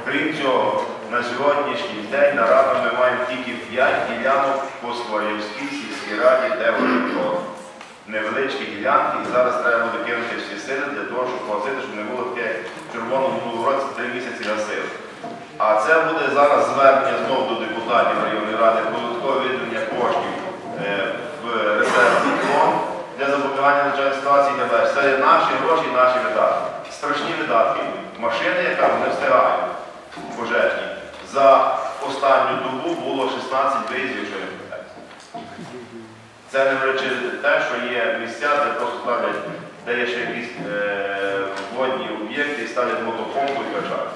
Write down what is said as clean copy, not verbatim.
Крім цього, на сьогоднішній день на раду ми маємо тільки 5 ділянок по Скворівській сільській раді, де вони невеличкі ділянки, і зараз треба буде кинути всі сили для того, щоб погасити, щоб не було таке червоно в минулому році 3 місяці гасили. А це буде зараз звернення знову до депутатів районної ради про додаткове виділення коштів в резервний фонд для запобігання надзвичайної ситуації і так далі. Це наші гроші, наші видатки. Страшні видатки. Машини, яка не встигають пожежні. За останню добу було 16 виїздів, що не питається. Це не говорячи те, що є місця, де просто ставлять, де є ще якісь водні об'єкти і ставлять мотопомпу і качають.